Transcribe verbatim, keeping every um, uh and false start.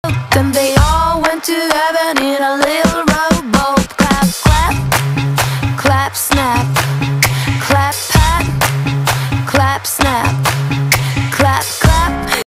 Then they all went to heaven in a little